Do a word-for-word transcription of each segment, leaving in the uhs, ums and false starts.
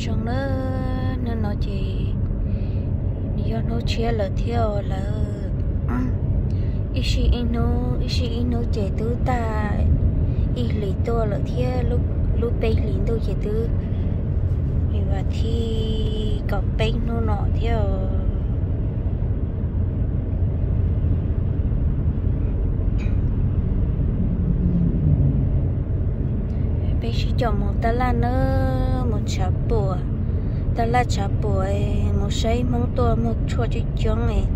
xong nữa nên nó chỉ do nó chia là theo là ishi ino ishi ino chế tứ ta i lì to là theo lúc lúc bay lì đâu chế tứ và thì có bay nó nọ theo bay chỉ chọn một ta là nữa một chả bùa ta là chả bùa một say mong to một chua chỉ chọn này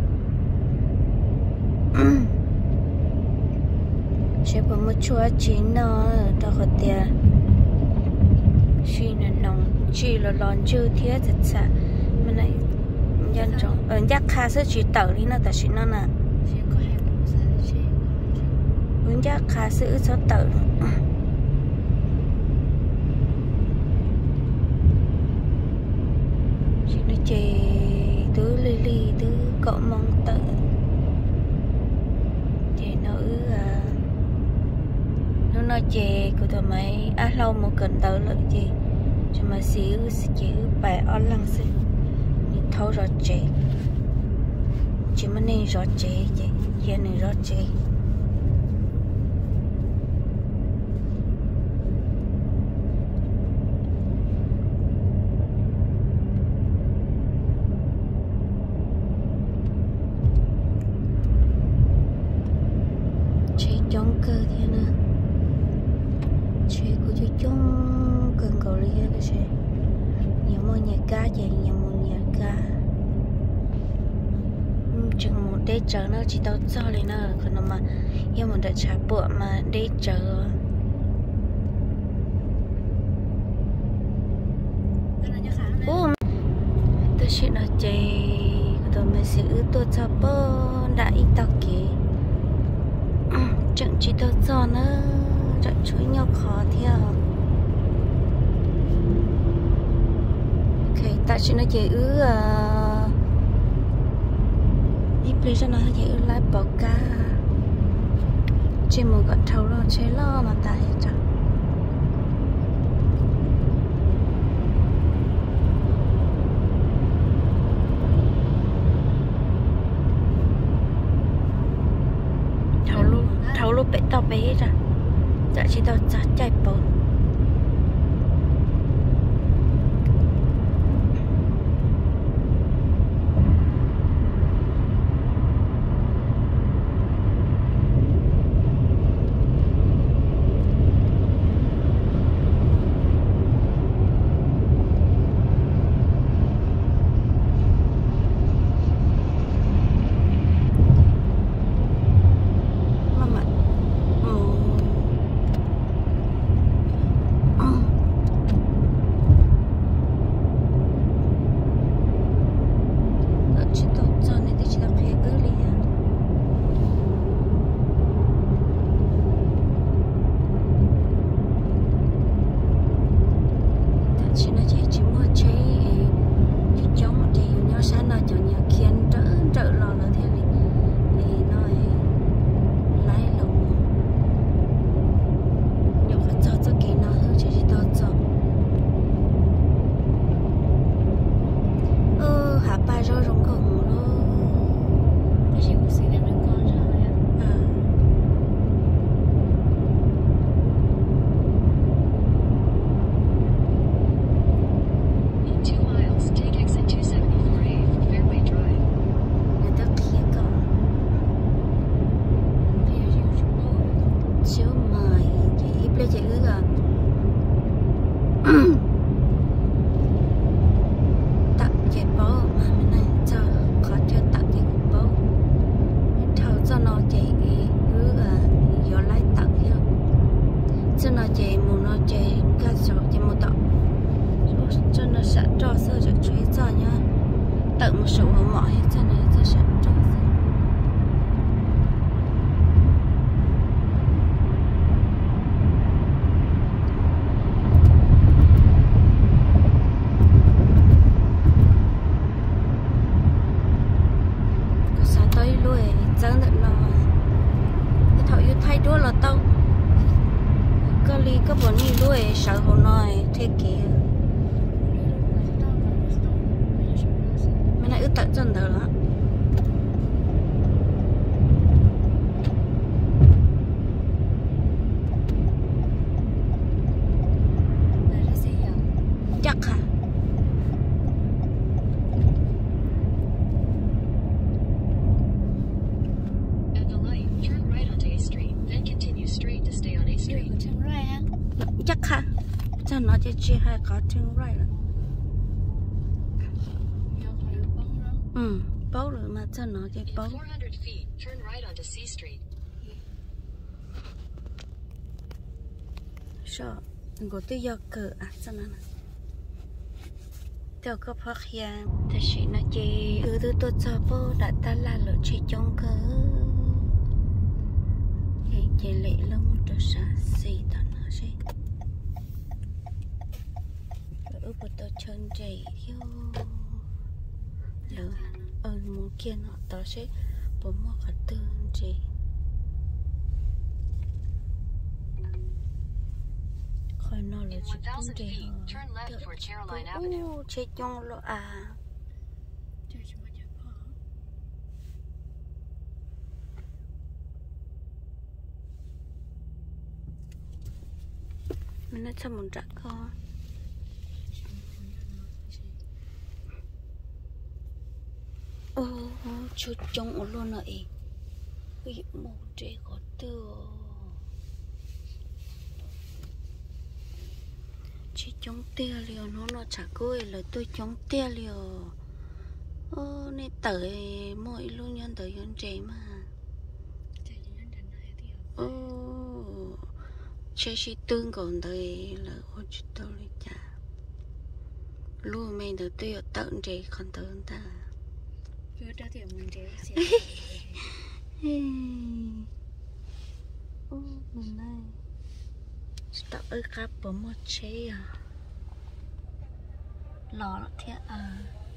chỉ có một chua chín nó đâu có tiền chỉ là nông chỉ là lon chưa thiết thật xa mà này dân trọng ở giác khá sẽ chỉ tẩu đi nó ta chỉ nó nè ở giác khá sẽ số tẩu chỉ nó chè tứ lì lì tứ cọ mong tự chè nó nó nói chè của tụi mày á lâu một cần tớ lợi gì cho mà xíu xíu bài on lăng xí mình thâu rõ chè chỉ mà nên rõ chè chè giờ nên rõ chè chè chống cơ thế nữa chè của chú chống cần cầu lý là chè nhiều món nhà cá chè nhiều món nhà cá chừng một đế chờ nó chỉ tao cho lên nó còn mà yêu một đợt trả bữa mà đế chờ ô tôi chỉ nói chè tôi mới sẽ ứ tôi cho bơ đã ít tao kì chẳng chỉ tao cho nó trận chuối nhau khó theo ok ta chỉ nói chè ứ ít bây giờ nó chè ứ lại bỏ cá chỉ một con trâu lo chế lo mà tại chẳng thầu luôn thầu luôn bé tao bé ra dạ chỉ tao chặt chạy bỏ tặng chè bó mà bên này cho khó cho tặng chè cũng bó thầu cho nó chè cứ gió lái tặng theo cho nó chè mù nó chè cá sấu chè mù tặng cho nó sẽ cho sơ cho chuối cho nhá tặng một số hồ mỏi cho này cho sẽ cho chẳng được nó cái thọ yêu thay đua là tao có ly có bọn đi đuôi sợ hồ nói thế kìa chân đó đó chắc hả chắc hả cho nó chỉ chỉ hay có chân right rồi ừ bao rồi mà cho nó chỉ bao sợ ngồi tới giờ cờ à cho nó theo có phát hiện thật sự nó chỉ ư tôi tôi cho bố đã ta là lựa chỉ trong cờ vậy chỉ lệ lông một trò xa xì tao nó sẽ ư bố tôi chân chạy vô lỡ ơn muốn kia nó tao sẽ bố mua cả tương gì khỏi nó là chỉ tương gì ô chết trong lo à mình nói sao muốn trả con ô chút trong luôn này bị một trẻ có tiêu chỉ chống tia liều nó nó chả coi là tôi chống tia liều ô nên tới mỗi luôn nhân tới nhân trẻ mà ô chế sĩ tương còn tới là ô chút tôi đi chả luôn mình được tôi ở tận trẻ còn tới ta cứ đã thì mình trẻ ô mình này tao ơi cáp bấm một chế à lò nó thế à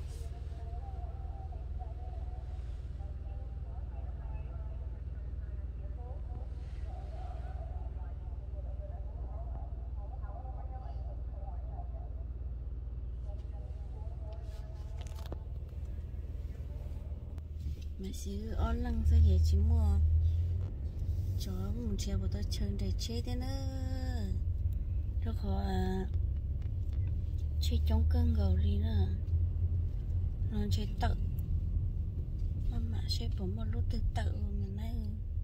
mà xíu on lăng sao vậy chỉ mua chó muốn treo vào tôi chơi để chế thế nữa rồi khó à chơi chống cơn gầu đi nữa nó chơi tự mà chơi bấm một lúc tự tự mình nói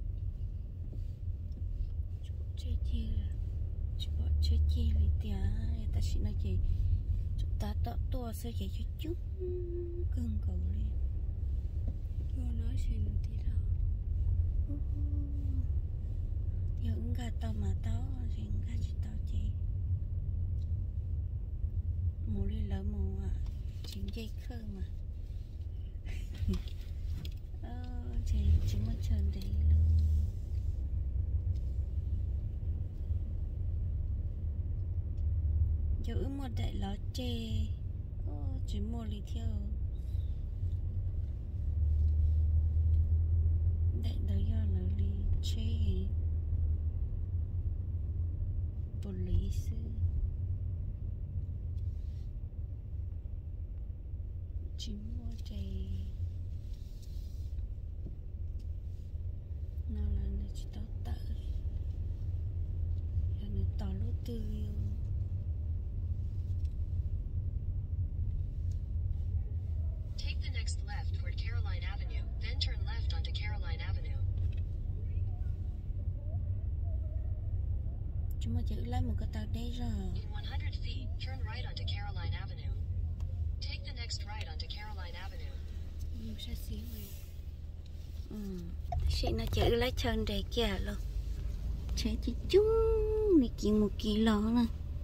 chơi chi chơi bỏ chơi chi thì tia ta chỉ nói gì ta tạo to sao vậy chút chút cơn gầu đi tôi nói chuyện tí nào giờ ứng gà tao mà tao thì ứng gà chỉ tao chị mù đi lỡ mù à chuyện dây khơ mà ờ chị chỉ mất chân đi luôn giữ một đại ló chê ô chỉ mua lý theo đại đời do là lý chê police chỉ mua chạy nào là nó chỉ tao tự là nó tao lúc tiêu Take the next left toward Caroline Avenue, then turn left onto Caroline Avenue. chúng mà giữ lại một cái tàu đây rồi. In one hundred feet, turn right onto Caroline Avenue. Take the next right onto Caroline Avenue. Ừ, sao xíu rồi. Ừ, chị nó giữ lại chân để kia luôn. Chế chỉ chung này kia một kilo nè.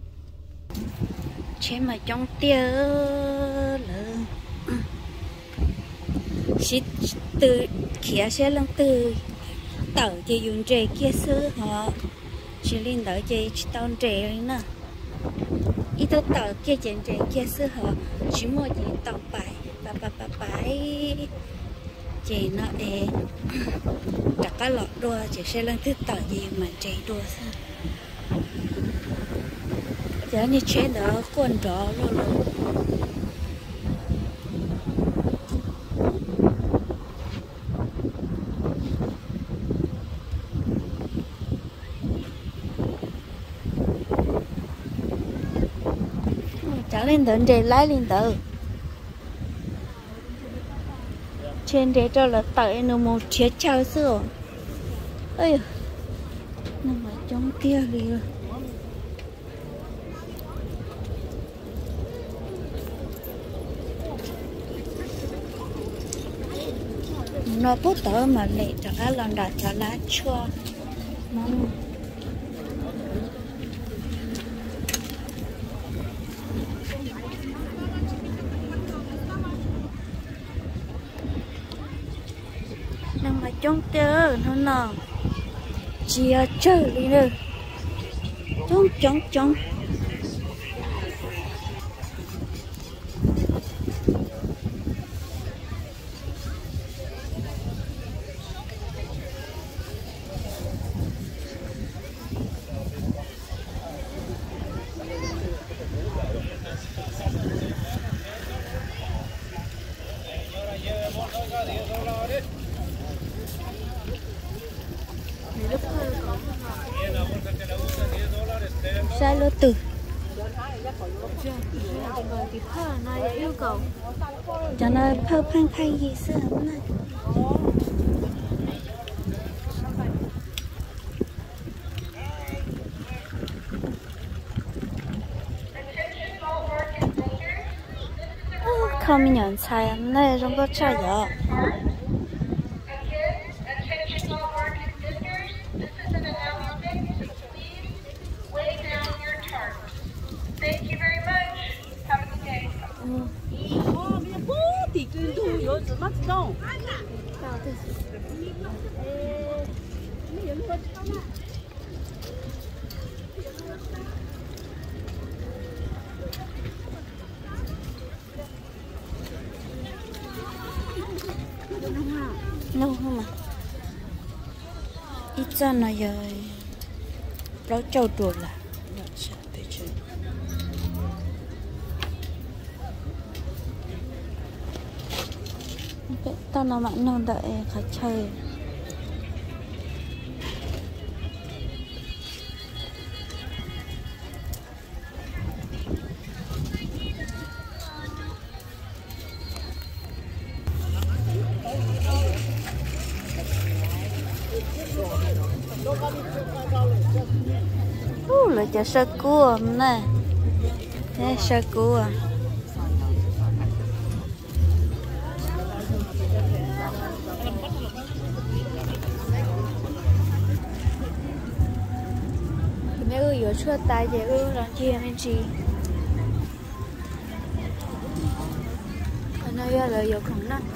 Chế mà trong tia là chị từ kia sẽ lần từ tàu chỉ dùng trẻ kia xưa họ chỉ lên đỡ chị tao trẻ rồi nè ít tao tàu kia chuyện trẻ kia xưa họ chỉ mua gì tàu bài bà bà bà bài chị nó để cả cái lọt đua chị sẽ lên thứ tàu gì mà trẻ đua sao giờ như chuyện đó quần đó luôn luôn cháu lên tận để lái lên tờ trên để cho là tại nó một chiếc chào xưa ơi nó mà trong kia đi rồi nó bút tớ mà lệ cho lá lần đặt cho lá chua mong nằm ở trong tớ nó nào chia chơi đi nữa trong trong trong sai lô từ cho nó phơ phăng phăng gì xưa này không nhận sai này trong có sai rồi lâu không mà ít ra nó giờ nó trâu đùa là tao nó mặn non đợi khách chơi uh là chả sơ cua nè nè sơ cua nếu có chưa tay thì ư là kia anh chị còn đây là có khủng năng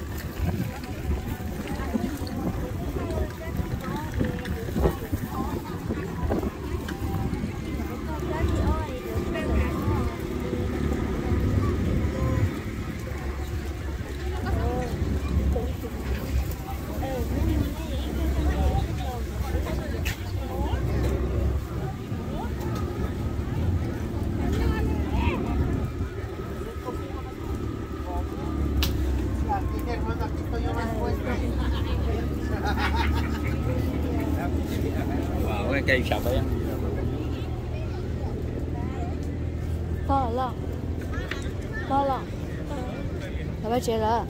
cái cây sập ấy to lắm to lắm là bao nhiêu là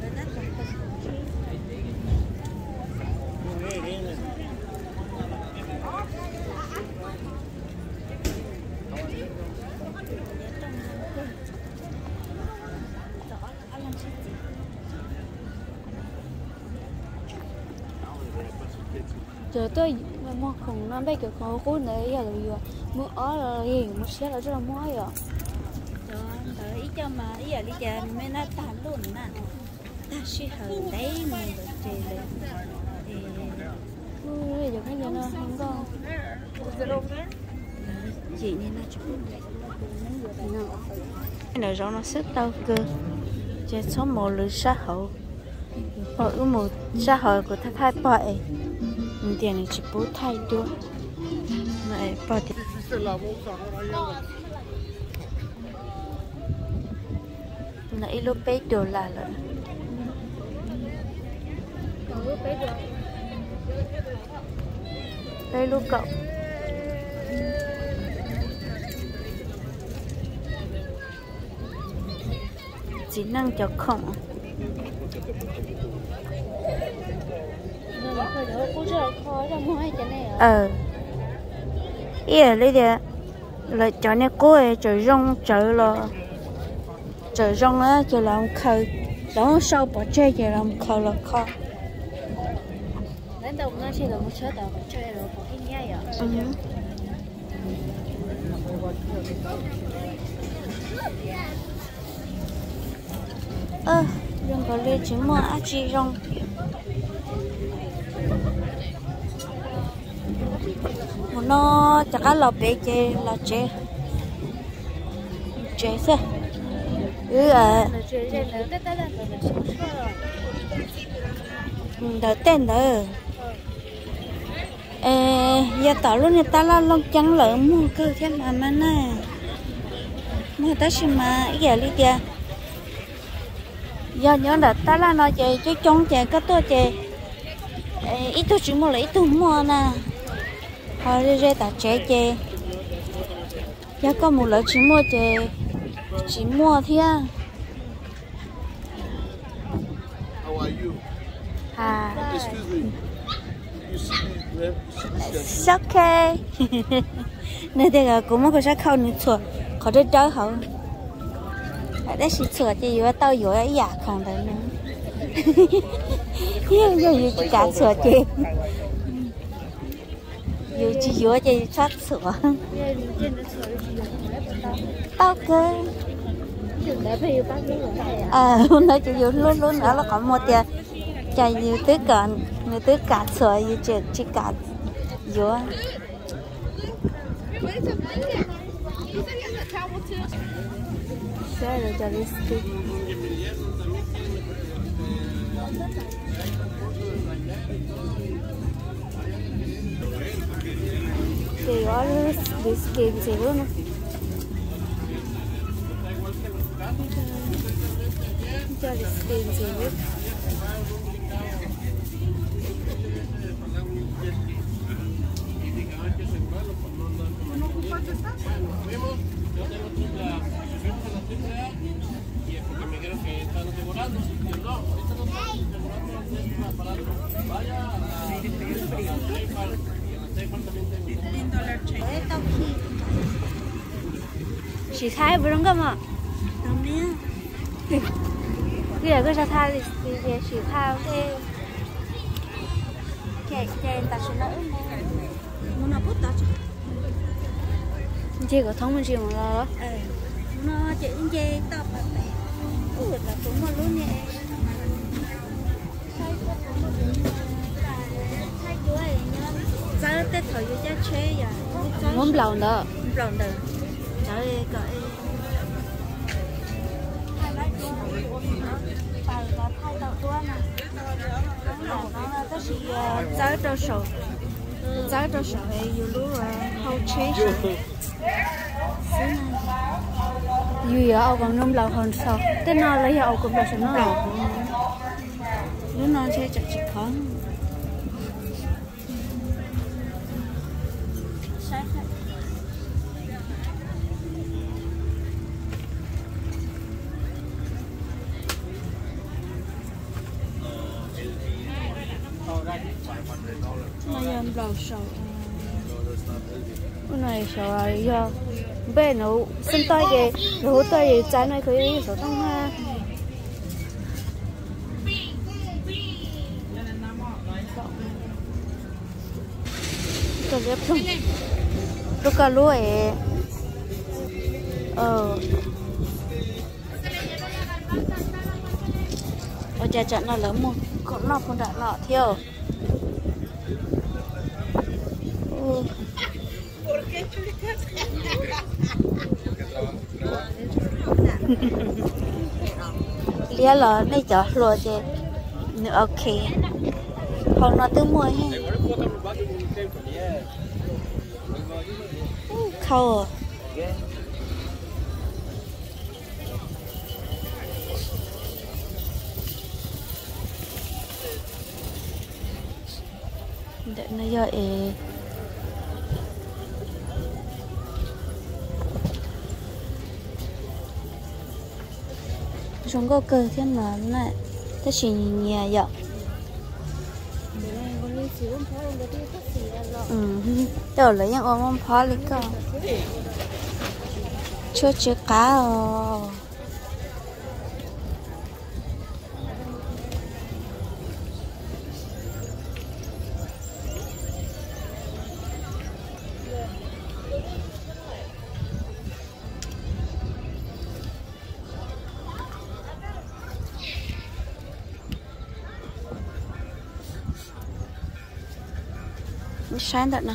giờ tôi mua khủng nó bây giờ có cú này giờ là gì mua ó là gì mua xe là rất là mua rồi đó đợi ý cho mà ý giờ đi chờ mấy nó tàn luôn nè ta suy hờ đấy mình được chơi lên thì ui giờ cái giờ nó không có chị nên nó chụp cái này rõ nó sức đau cơ chơi số một lưỡi sát hậu ở một xã hội của thái thái bại tiền này chỉ bố thay đua này bỏ tiền nãy lúc bé đồ là rồi đây lúc cậu chỉ năng cho khổng ờ ý lấy đi là cho nên cô ấy trời rong trời lo trời rong á trời làm khơi đó sau bỏ chơi trời làm khơi là khó đến đâu nó chỉ là một chỗ tàu chơi rồi có cái nhai à ơ rong có lên chỉ mua á chị rong một nó chắc là lò bé chơi là chơi chơi sao ừ à đỡ tên đỡ ê giờ tao luôn này ta là long trắng lợn mua cơ thêm mà mà nè mua ta xin mà giờ đi kìa giờ nhớ là ta là nó chơi chơi trống chơi cái tôi chơi ít tôi chỉ mua lấy ít tôi mua nè hồi đi ra ta chơi chơi giờ có một lỡ chỉ mua chơi chỉ mua thôi à à it's okay nên đây là cũng có sẽ không được chuột có rất đau hậu ở đây chỉ chuột thì vừa tao vừa ấy giả không đấy nữa yêu yêu yêu chỉ cả chuột chị yêu chỉ vừa chỉ sát chuột tao cơ à nó chỉ vừa luôn luôn đó là có một tiền chạy nhiều tới cả nhiều tới cả chuột yêu chỉ chỉ cả vừa Saya ada cari stick. Okay, all this cake is able na. Cari stick is able. Chị khai vừa đúng không ạ? Đúng nhé. Bây giờ cái sao thay thì thì chị khai cái cái cái ta sẽ nói muốn nó bút ta chứ. Chị có thông minh gì mà lo? Ừ. Nó chị chị tao phải phải. Ủa là cũng mà luôn nhé. Sao tết thời giờ chơi vậy? Muốn lòng đó. Muốn lòng đó. Trời ơi cậu ơi. Bài là thay đầu tua nè. Nó là nó chỉ giáo cho sổ. Giáo cho sổ thì dù lúc hậu chế sổ. Dù giờ ông còn nông lòng hơn sao. Thế nào lấy ông cũng là nó lòng. Lúc nào chơi chắc chỉ khó. Này em đầu sầu, cái này sầu rồi do bé nó sinh tay gì, rồi tay gì trái này cứ đi sầu trong ha. Cái gì không? Lúc cả lúa ấy, ờ, ở nhà trận nó lớn một, còn nó không đã lọ theo. Lia là này chở rồi thì ok không nó tự mua hay khâu để nó vậy Rong có cơ thiên là này thế chỉ nhẹ vậy ừ giờ lấy những ôm phá lấy cơ chưa chưa cá rồi sáng thật nè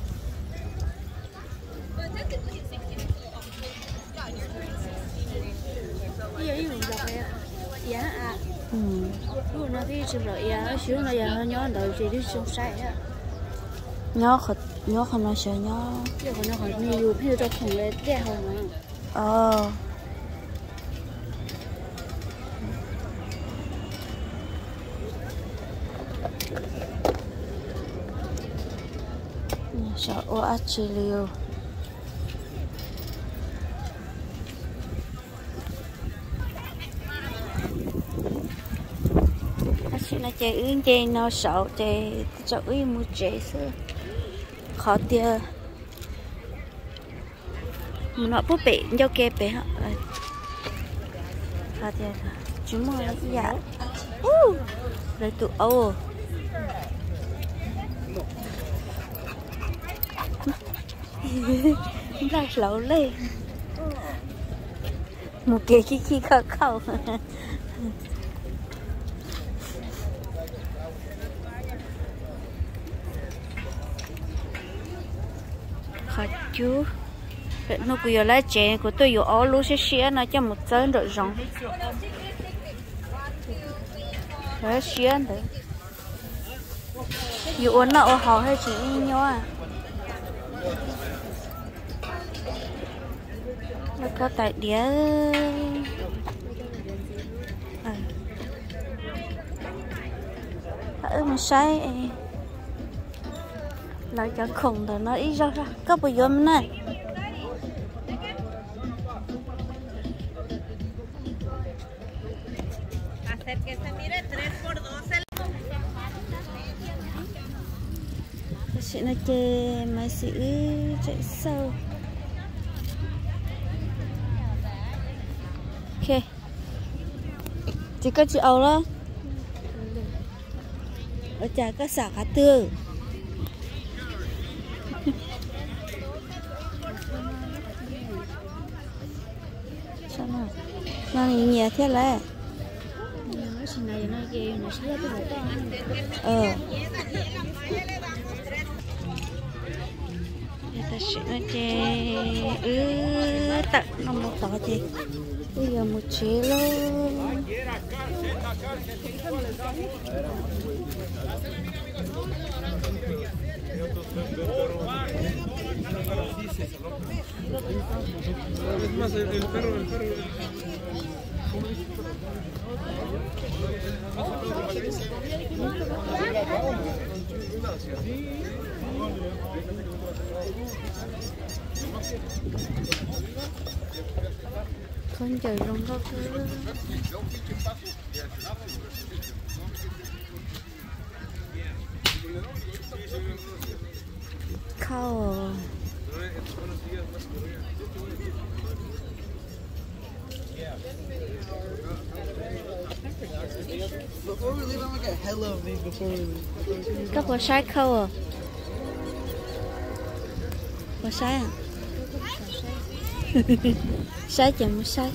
ừ lúc nó đi chụp lại ya xíu nó ya nhớ đợi chị đi chụp sai á nhớ khật nhớ không nói sợ nhớ giờ còn nó còn nhiều nhiều cho thùng lên đeo mà ờ sợ ô ác chi liêu ác chi nó chơi ứng chơi nó sợ chơi cho ý mua chơi xưa khó tiêu nó bút bị do kê bị hả khó tiêu chúng mày dạ lấy tụ ô ra lẩu lên một cái khi khi khờ khẩu khó chú nó cứ giờ lấy chè của tôi giờ ó lú xí xí nó cho một chân rồi rong lấy xí đấy giờ uốn nó họ hay chỉ nhau à nó có tại đĩa à ở mà sai lại cho khùng rồi nó ít ra ra có bao giờ này sẽ nó chơi máy sĩ chạy sâu ok chỉ có chị Âu đó ở chả có xả cá tươi sao nào nó nhẹ thế này ờ ta sẽ nó chơi ứ tận nó một tỏ thì bây giờ một chế luôn con trời rong có cứ khâu Before we leave, I'm gonna get hello me before we leave. các bộ sai khâu à bộ sai à sai chẳng một sai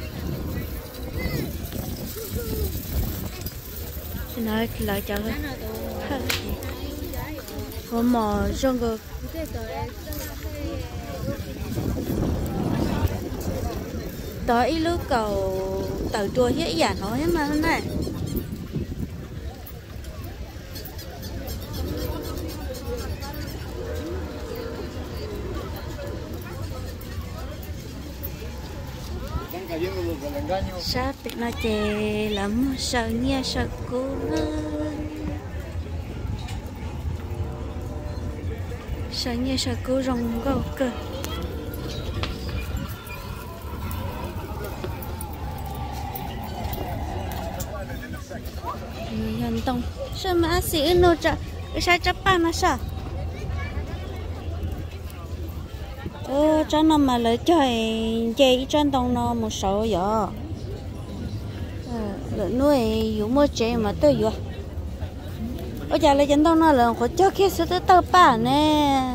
nói lại cho cái hôm mà trong cái tới lúc cầu từ chùa hết giả nói mà hôm nay sắp bị nó chè lắm sợ nghe sợ cô nó sợ nghe sợ cô rong gâu cơ dân tông sao mà xí nô chợ sao chấp ba mà sao ờ cho nó mà lấy chơi chơi dân tông nó một số giờ ờ nuôi dụ mua chơi mà tôi dụ ở nhà lấy dân tông nó là có cho kia sẽ tới tao ba nè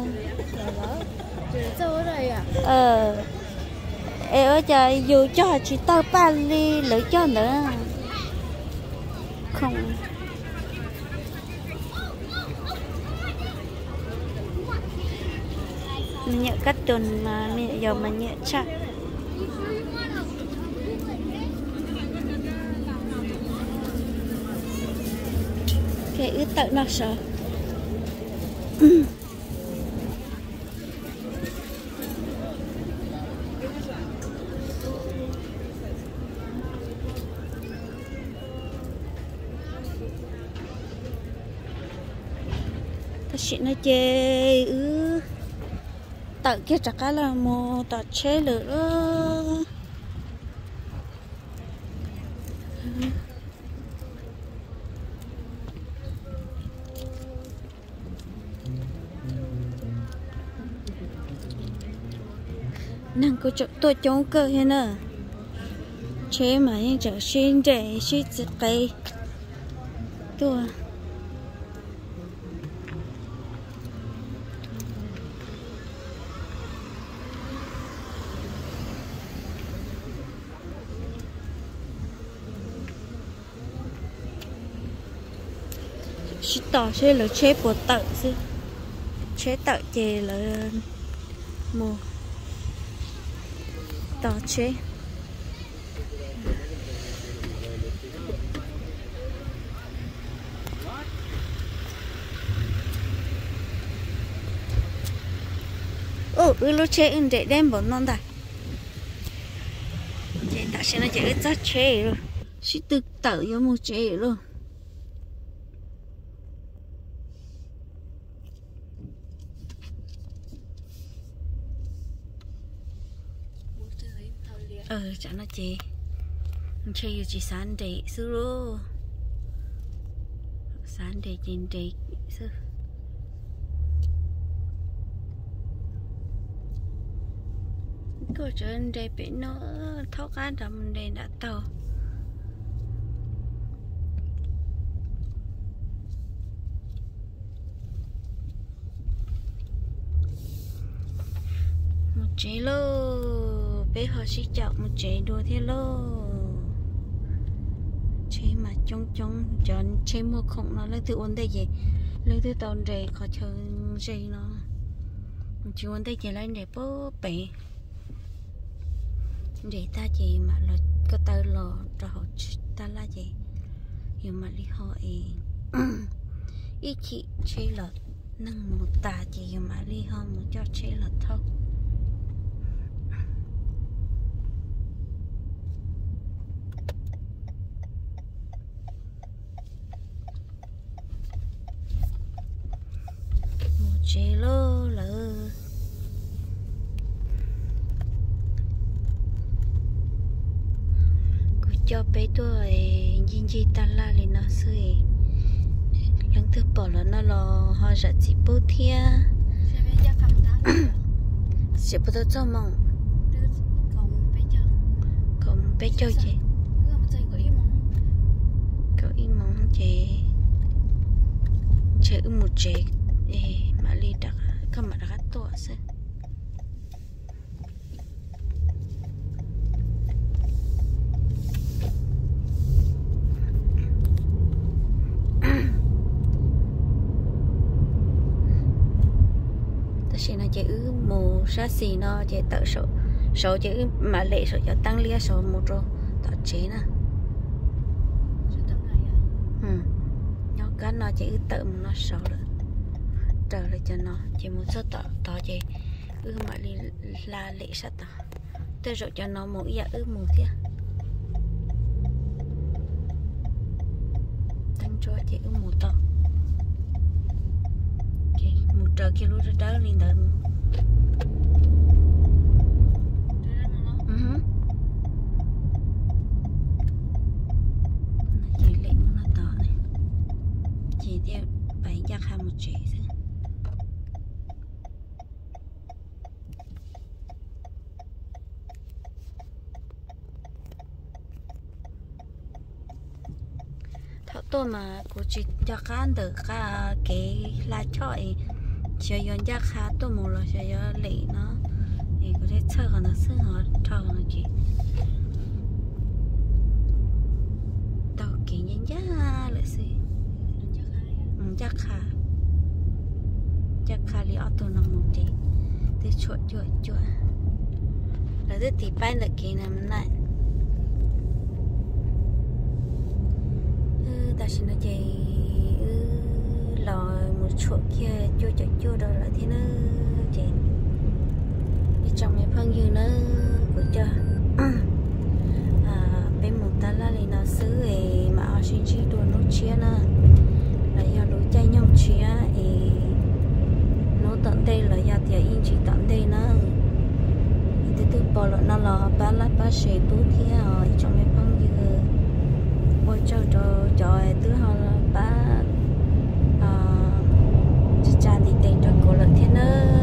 ờ ê ở nhà dù cho chỉ tao ba đi lấy cho nữa không nhẹ cắt tuần mà mẹ giờ mà nhẹ chắc cái ướt tự nó sợ ta chỉ nói chê ư tự kia chắc cái là một tờ chế lửa nàng có chỗ tôi chống cơ thế nè chế mà những chỗ xin để xin giật cây tôi chỉ tỏ chế là chế của tự chứ chế tự chế là một tỏ chế ô ừ lúc chế in để đem bọn non ta chế ta sẽ nói chế rất chế rồi chỉ tự tự vô một chế luôn ờ chẳng là chị chơi chị sáng để xưa luôn sáng để trên để xưa có chuyện để bị nó tháo cá đầm để đã tàu một chế lô bé họ sẽ chọn một chế đồ thế lô chế mà trong trong chọn chế mua không nó lấy từ ổn đây gì lấy từ tàu để khó chơi gì nó chỉ ổn đây chỉ lấy để bố bể để ta gì mà là cái tờ lò cho họ ta là gì nhưng mà đi hỏi ý chị chế là nâng một tà gì mà đi hỏi một cho chế là thôi chế lô lơ cô cho bé tôi nhìn gì ta la lên nó sưởi lần thứ bỏ là nó lo họ rất chỉ bố thia sẽ bắt đầu cho mong còn bé cho chị có ý mong chị chơi một chị mà đi đặt không mà đặt to xem ta xin là chữ mù sát xì nó chỉ tự số số chữ mà lệ số cho tăng lia số một rồi tạo chế nè ừ nó cái nó chữ tự nó số rồi trở lại cho nó chỉ muốn số tỏ tỏ gì ư mà đi là lệ sát tỏ tôi rồi cho nó mỗi giờ ư một kia tăng cho chị ư một tỏ chị một giờ kia lúc đó lên tới chị lệ muốn nó tỏ này chị thọ tôi mà cô chị cho khán được cả cái lá chọi chỉ yon giá khá tôi mua rồi chỉ yon lì nó thì có thể chơi còn nó xưa họ chơi còn nó chị tao kỹ nhân giá lại xí giá khá giá khá li auto nó một tí để chuột chuột chuột là để tí bay lại cái này này ta xin nó chị lò một chuột kia chua chua chua đâu là thế nó chị đi trong mấy phân như nó của cho à bên một ta là thì nó xứ thì mà ở xin chi đùa nó chia nè là do đối chay nhau chia thì nó tận đây là do tiền in chỉ tận đây nó từ từ bỏ lợn nó là ba lát ba sợi tú thì ở trong mấy phân như ôi cho cho cho thứ hai là ba à cha đi tiền cho cô là thế nữa